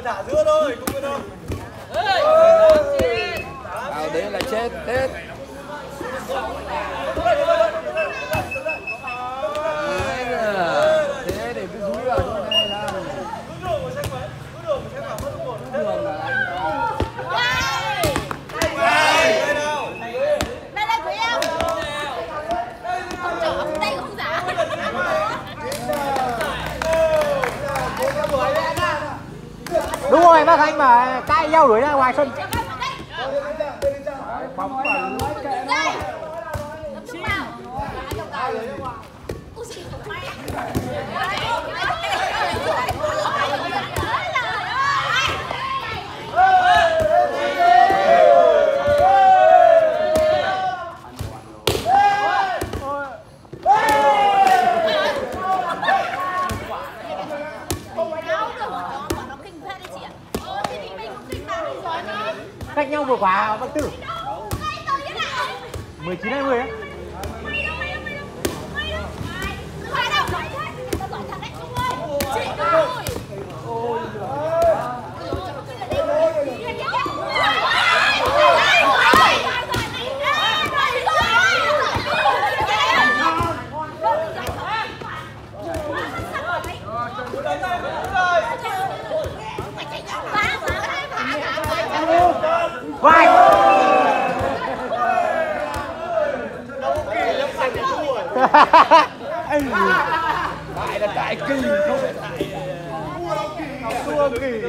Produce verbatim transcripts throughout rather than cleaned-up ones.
thả giữa thôi, không có đâu. Vào đấy là chết hết. Thế để cứ dúi vào chỗ này là đúng rồi, bác Anh mà cãi nhau đuổi ra ngoài sân. Bóng vào lưới kệ nó. Cách nhau vừa quả bác Tư. mười chín hai mươi á. Vai. Tại là tại kỳ không phải tại Thua kỳ.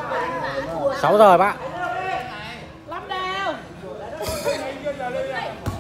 sáu giờ bác. Lắm đều.